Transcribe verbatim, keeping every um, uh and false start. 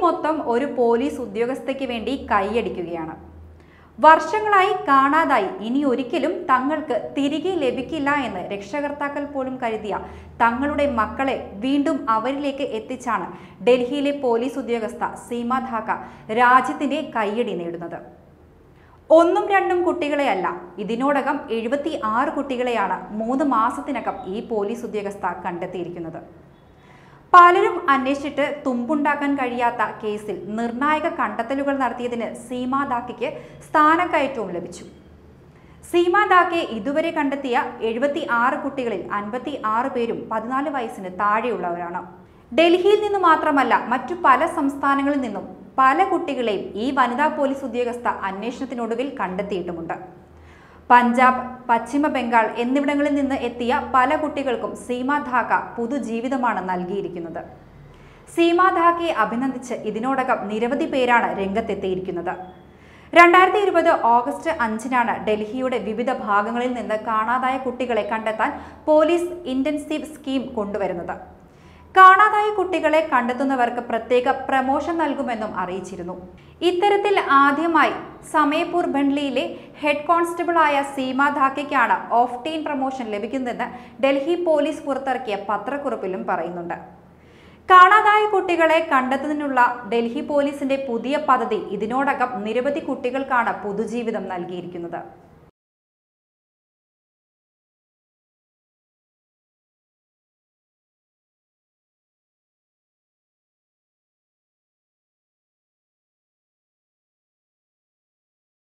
മൊത്തം ഒരു പോലീസ് ഉദ്യോഗസ്ഥയ്ക്ക് വേണ്ടി കൈയടിക്കുകയാണ്. വർഷങ്ങളായി കാണാതായി ഇനി ഒരിക്കലും തങ്ങൾക്ക് തിരികെ ലഭിക്കില്ല എന്ന് രക്ഷകർത്താക്കൾ പോലും കരുതിയ തങ്ങളുടെ മക്കളെ വീണ്ടും അവരിലേക്ക് എത്തിച്ചാണ് ഡൽഹിയിലെ പോലീസ് ഉദ്യോഗസ്ഥ സീമ ധാക്ക രാജ്യത്തിന്റെ കയ്യടി നേടുന്നത്. ഒന്നും രണ്ടും കുട്ടികളെയല്ല, ഇതിനോടകം എഴുപത്തി ആറ് കുട്ടികളെയാണ് മൂന്ന് മാസത്തിനകം ഈ പോലീസ് ഉദ്യോഗസ്ഥ കണ്ടെത്തിയിരിക്കുന്നത്. പലരും അന്വേഷിച്ചിട്ട് തുമ്പുണ്ടാക്കാൻ കഴിയാത്ത കേസിൽ നിർണായക കണ്ടെത്തലുകൾ നടത്തിയതിന് സീമ ധാക്കയ്ക്ക് സ്ഥാനക്കയറ്റവും ലഭിച്ചു. സീമ ധാക്കയെ ഇതുവരെ കണ്ടെത്തിയ എഴുപത്തി ആറ് കുട്ടികളിൽ അൻപത്തി ആറ് പേരും പതിനാല് വയസ്സിന് താഴെയുള്ളവരാണ്. ഡൽഹിയിൽ നിന്ന് മാത്രമല്ല, മറ്റു പല സംസ്ഥാനങ്ങളിൽ നിന്നും പല കുട്ടികളെയും ഈ വനിതാ പോലീസ് ഉദ്യോഗസ്ഥ അന്വേഷണത്തിനൊടുവിൽ കണ്ടെത്തിയിട്ടുമുണ്ട്. പഞ്ചാബ്, പശ്ചിമ ബംഗാൾ എന്നിവിടങ്ങളിൽ നിന്ന് എത്തിയ പല കുട്ടികൾക്കും സീമ ധാക്ക പുതുജീവിതമാണ് നൽകിയിരിക്കുന്നത്. സീമ ധാക്കയെ അഭിനന്ദിച്ച് ഇതിനോടകം നിരവധി പേരാണ് രംഗത്തെത്തിയിരിക്കുന്നത്. രണ്ടായിരത്തി ഇരുപത് ഓഗസ്റ്റ് അഞ്ചിനാണ് ഡൽഹിയുടെ വിവിധ ഭാഗങ്ങളിൽ നിന്ന് കാണാതായ കുട്ടികളെ കണ്ടെത്താൻ പോലീസ് ഇന്റൻസീവ് സ്കീം കൊണ്ടുവരുന്നത്. കാണാതായ കുട്ടികളെ കണ്ടെത്തുന്നവർക്ക് പ്രത്യേക പ്രമോഷൻ നൽകുമെന്നും അറിയിച്ചിരുന്നു. ഇത്തരത്തിൽ ആദ്യമായി സമയപൂർ ഭണ്ഡലിയിലെ ഹെഡ് കോൺസ്റ്റബിളായ സീമ ധാക്കയ്ക്കാണ് ഓഫ് ടീൻ പ്രമോഷൻ ലഭിക്കുന്നതെന്ന് ഡൽഹി പോലീസ് പുറത്തിറക്കിയ പത്രക്കുറിപ്പിലും പറയുന്നുണ്ട്. കാണാതായ കുട്ടികളെ കണ്ടെത്തുന്നതിനുള്ള ഡൽഹി പോലീസിന്റെ പുതിയ പദ്ധതി ഇതിനോടകം നിരവധി കുട്ടികൾക്കാണ് പുതുജീവിതം നൽകിയിരിക്കുന്നത്.